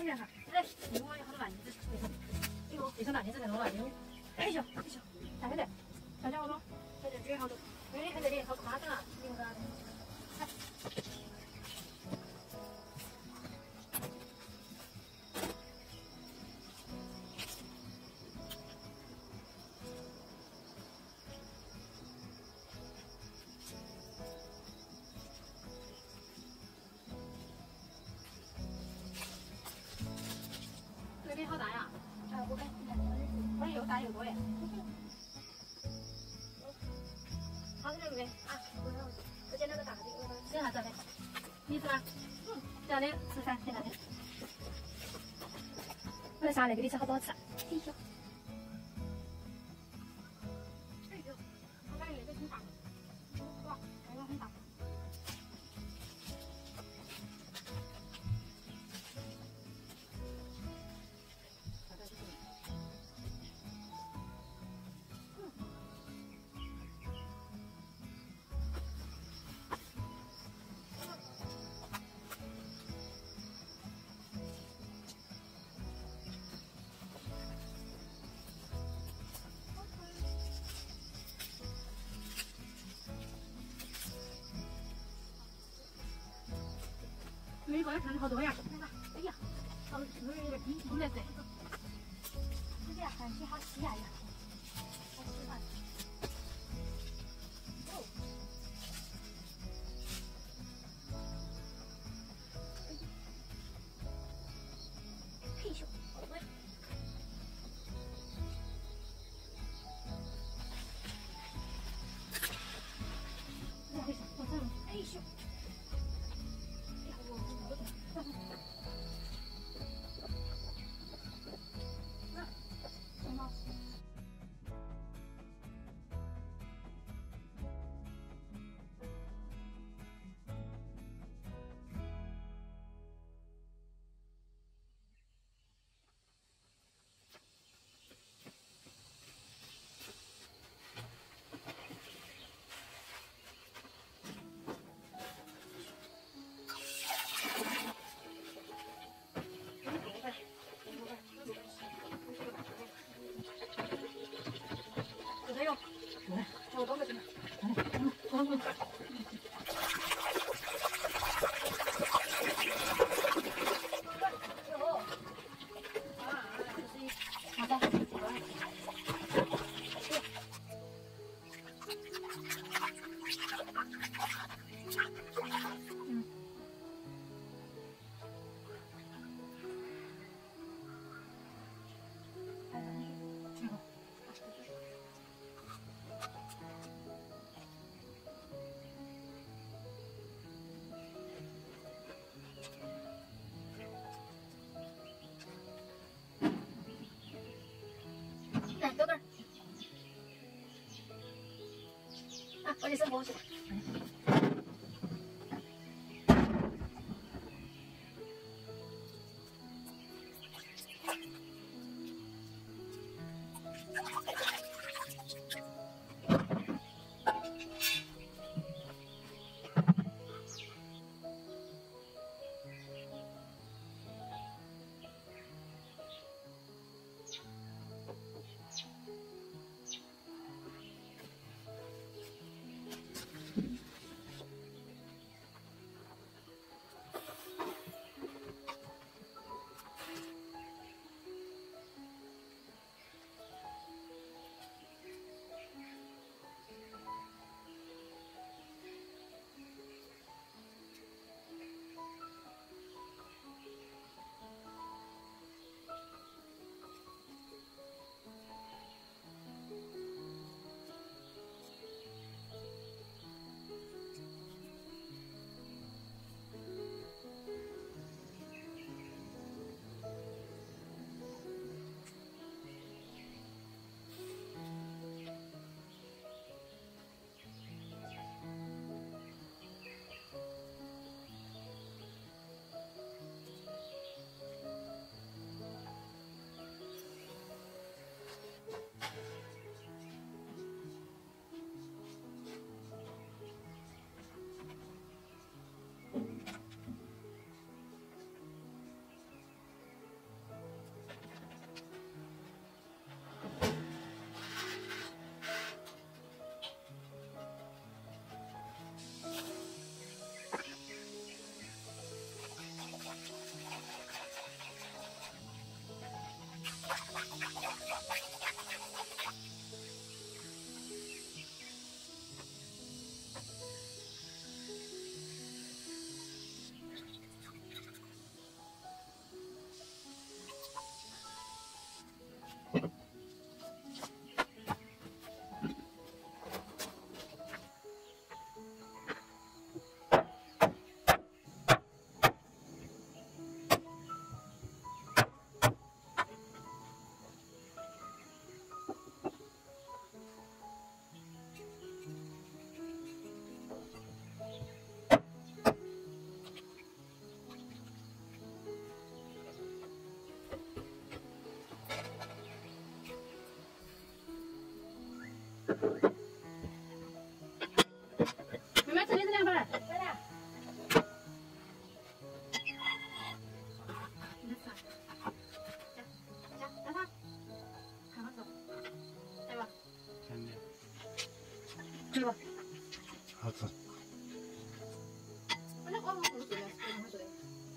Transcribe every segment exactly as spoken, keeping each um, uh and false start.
点哈，来，你我有好多烂叶子，哎呦，这手烂叶子才多了，因为，哎呦，哎呦，大黑的，小家伙多，这这这好多，因为你看这里好夸张啊，你看啥子？来。 这边好大呀！哎，我看，我又大又多哎。好吃的没？啊，我捡两个大的，我吃啥子的？你吃吗？嗯，这样的吃噻，现在的。我来杀那个，你吃好不好吃？嘿呦，哎呦，我感觉那个很大，哇，这个很大。 有一个要看好多呀！哎呀，好，有点有点低，不来噻。这个看起好稀呀呀，好喜欢。哦。嘿咻，喂。来一下，我上了。哎咻。 这个，我多个钱？嗯，好的，嗯。 来，豆豆儿，啊，我去生火去。 妹妹，这里是凉粉儿。来来。你吃。加加加它，看好吃，来吧。甜的。可以吧？好吃。我那光光不是的，不怎么做的。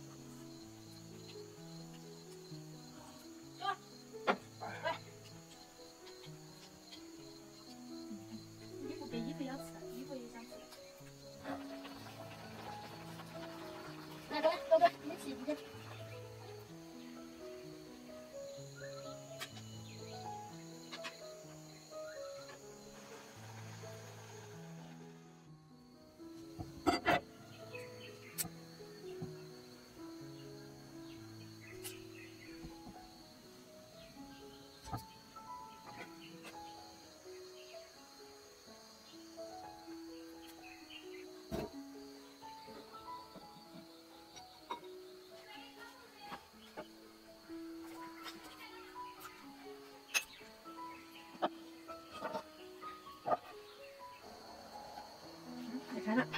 走吧。来。衣服别衣服要吃，衣服也想吃。来，过来，哥哥，你洗一下。开了。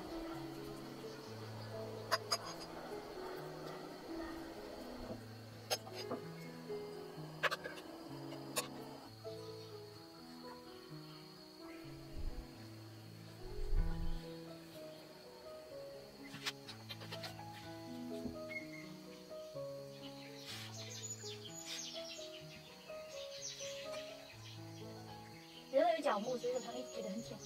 这个有酵母，所以说它会觉得很甜。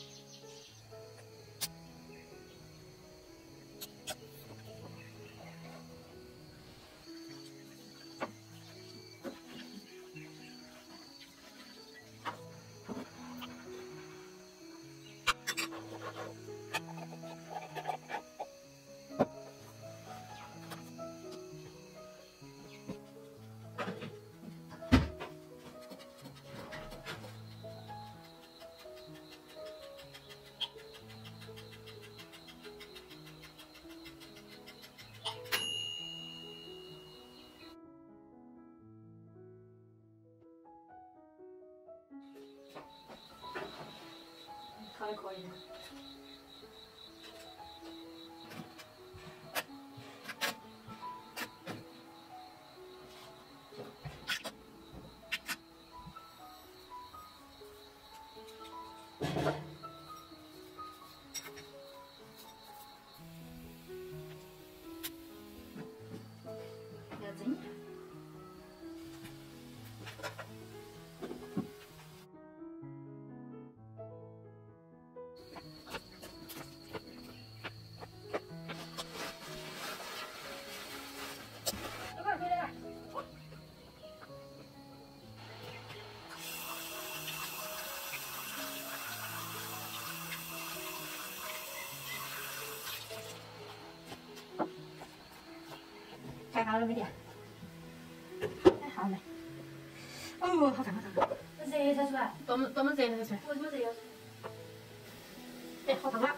烤的可以。要蒸一下。开好了没得？开好了。哦，好烫好烫！热才出来。多么多么热才出来？为什么热要出来？哎，好烫啊！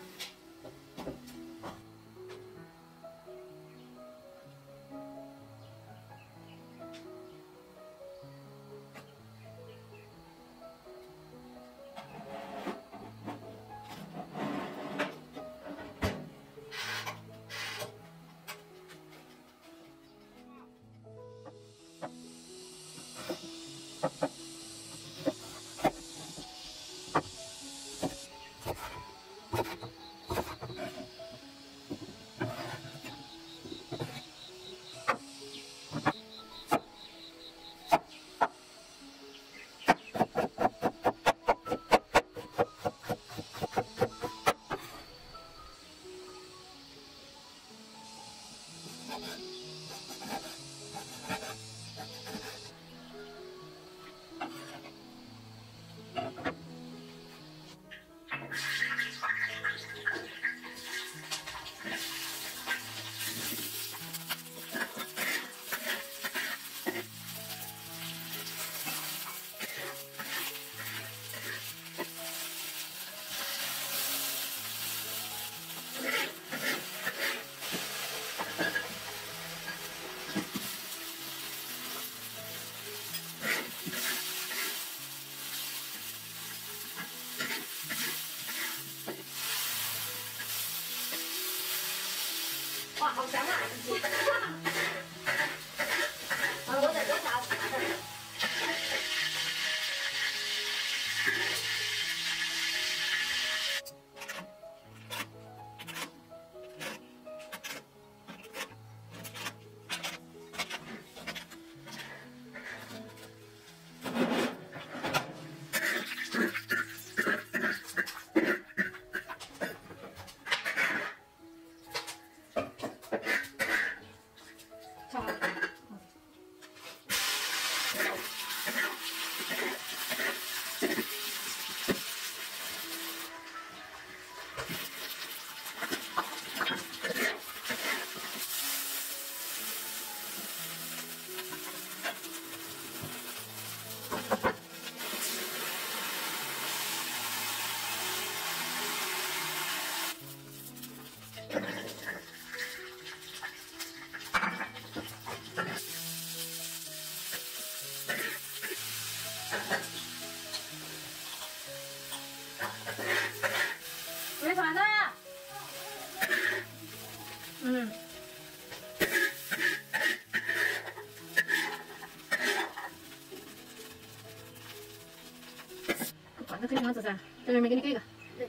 喜欢吃噻，在这边给你给一个。对，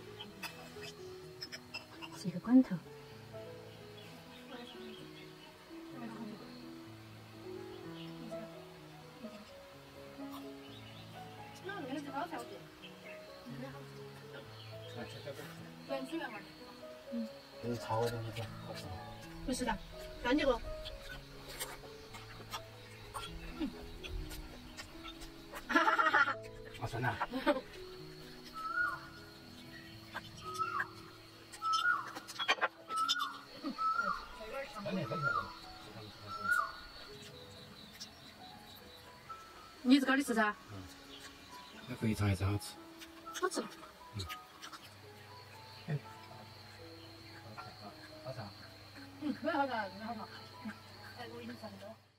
是一个罐头。那那个是好调剂。原汁原味。嗯。 这是炒的东西好吃吗？ 不是的，干结果。嗯。哈哈哈哈哈！ 啊，酸呐。 你自个儿的吃噻？ 嗯。那肥肠还是好吃。 好吃。 嗯。哎。好吃。好吃。 嗯，特别好吃，真的好吃。哎，我已经吃很多。